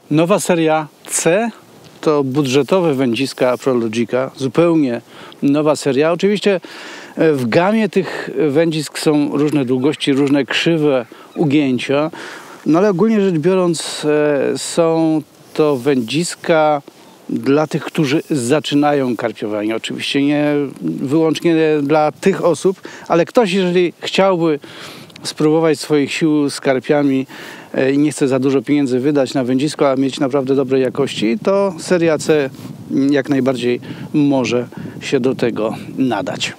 Nowa seria C to budżetowe wędziska Prologica, zupełnie nowa seria. Oczywiście w gamie tych wędzisk są różne długości, różne krzywe ugięcia, no ale ogólnie rzecz biorąc są to wędziska dla tych, którzy zaczynają karpiowanie. Oczywiście nie wyłącznie dla tych osób, ale ktoś, jeżeli chciałby spróbować swoich sił z karpiami i nie chce za dużo pieniędzy wydać na wędzisko, a mieć naprawdę dobrej jakości, to seria C jak najbardziej może się do tego nadać.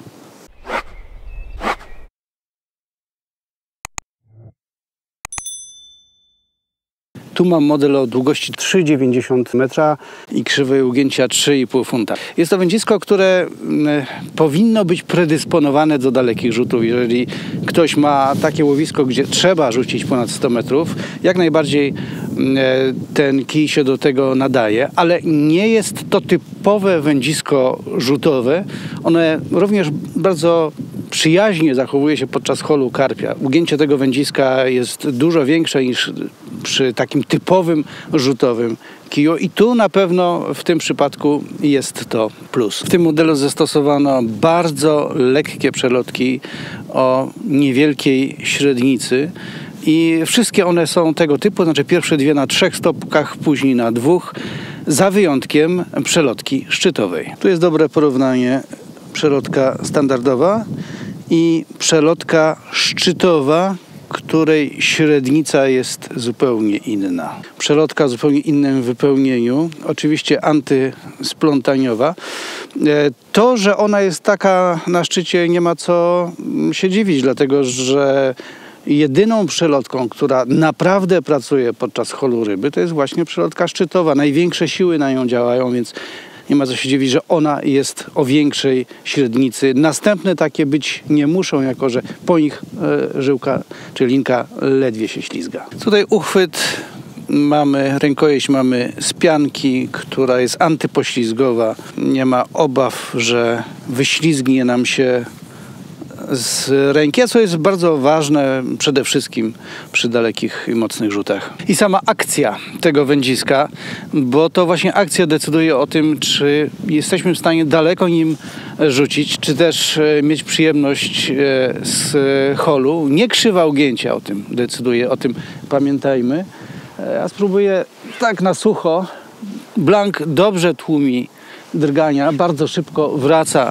Tu mam model o długości 3,90 metra i krzywej ugięcia 3,5 funta. Jest to wędzisko, które powinno być predysponowane do dalekich rzutów. Jeżeli ktoś ma takie łowisko, gdzie trzeba rzucić ponad 100 metrów, jak najbardziej ten kij się do tego nadaje, ale nie jest to typowe wędzisko rzutowe. One również bardzo przyjaźnie zachowuje się podczas holu karpia. Ugięcie tego wędziska jest dużo większe niż przy takim typowym rzutowym kiju i tu na pewno w tym przypadku jest to plus. W tym modelu zastosowano bardzo lekkie przelotki o niewielkiej średnicy i wszystkie one są tego typu, znaczy pierwsze dwie na 3 stopkach, później na 2, za wyjątkiem przelotki szczytowej. Tu jest dobre porównanie przelotka standardowa i przelotka szczytowa, której średnica jest zupełnie inna. Przelotka w zupełnie innym wypełnieniu, oczywiście antysplątaniowa. To, że ona jest taka na szczycie, nie ma co się dziwić, dlatego że jedyną przelotką, która naprawdę pracuje podczas holu ryby, to jest właśnie przelotka szczytowa. Największe siły na nią działają, więc nie ma co się dziwić, że ona jest o większej średnicy. Następne takie być nie muszą, jako że po nich żyłka czy linka ledwie się ślizga. Tutaj uchwyt mamy, rękojeść mamy z pianki, która jest antypoślizgowa. Nie ma obaw, że wyślizgnie nam się z ręki, co jest bardzo ważne przede wszystkim przy dalekich i mocnych rzutach. I sama akcja tego wędziska, bo to właśnie akcja decyduje o tym, czy jesteśmy w stanie daleko nim rzucić, czy też mieć przyjemność z holu. Nie krzywa ugięcia o tym decyduje, o tym pamiętajmy. Ja spróbuję tak na sucho. Blank dobrze tłumi drgania, bardzo szybko wraca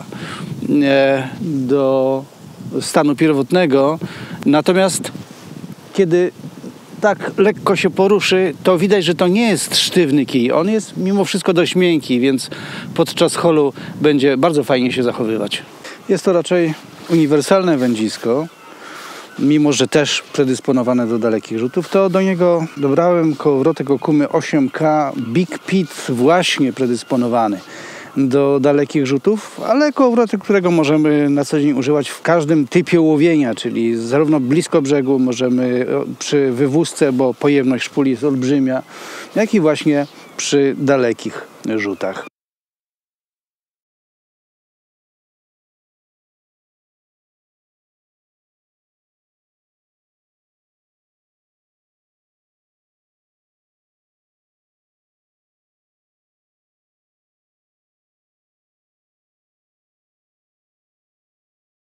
do stanu pierwotnego, natomiast kiedy tak lekko się poruszy, to widać, że to nie jest sztywny kij. On jest mimo wszystko dość miękki, więc podczas holu będzie bardzo fajnie się zachowywać. Jest to raczej uniwersalne wędzisko, mimo że też predysponowane do dalekich rzutów, to do niego dobrałem kołowrotek Okumy 8K Big Pit, właśnie predysponowany do dalekich rzutów, ale kołowrotek, którego możemy na co dzień używać w każdym typie łowienia, czyli zarówno blisko brzegu, możemy przy wywózce, bo pojemność szpuli jest olbrzymia, jak i właśnie przy dalekich rzutach.